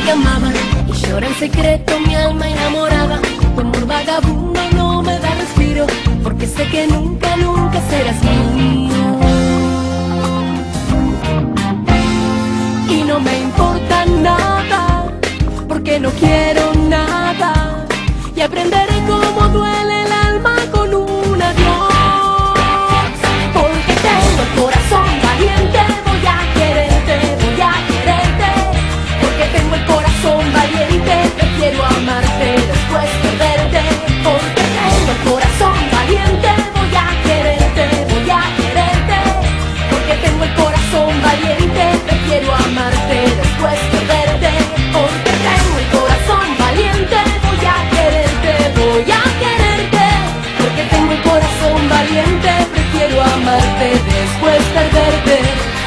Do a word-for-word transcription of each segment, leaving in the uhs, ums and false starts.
que amaba y llora en secreto mi alma enamorada. Tu amor vagabundo no me da respiro, porque sé que nunca, nunca serás mío. Y no me importa nada, porque no quiero nada, y aprenderé cómo duele el alma con un adiós. Porque tengo el corazón valiente, voy a quererte, voy a quererte. Porque tengo el corazón valiente, prefiero amarte después perderte. Porque tengo el corazón valiente, voy a quererte, voy a quererte. Porque tengo el corazón valiente, prefiero amarte después perderte. Porque tengo el corazón valiente, voy a quererte, voy a quererte. Porque tengo el corazón valiente, prefiero amarte después perderte.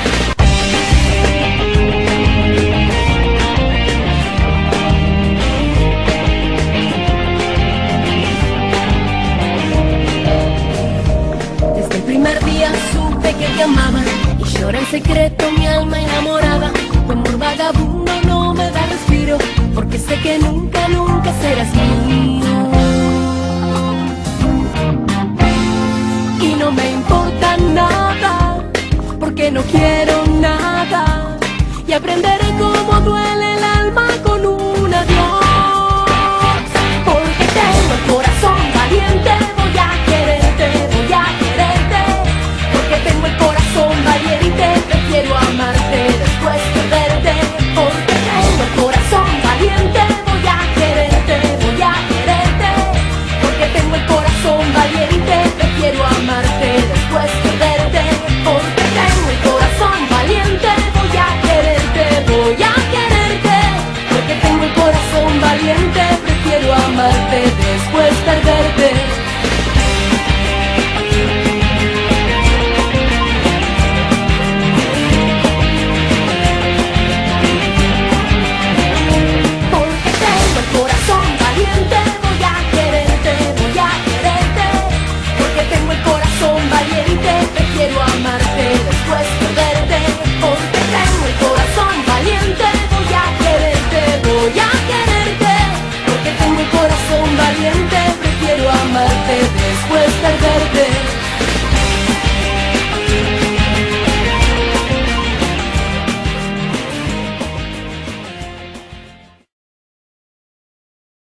Desde el primer día supe que te amaba y llora en secreto mi alma enamorada. Tu amor vagabundo no me da respiro, porque sé que nunca, nunca serás mío. Y no me importa nada, porque no quiero nada, y aprenderé cómo duele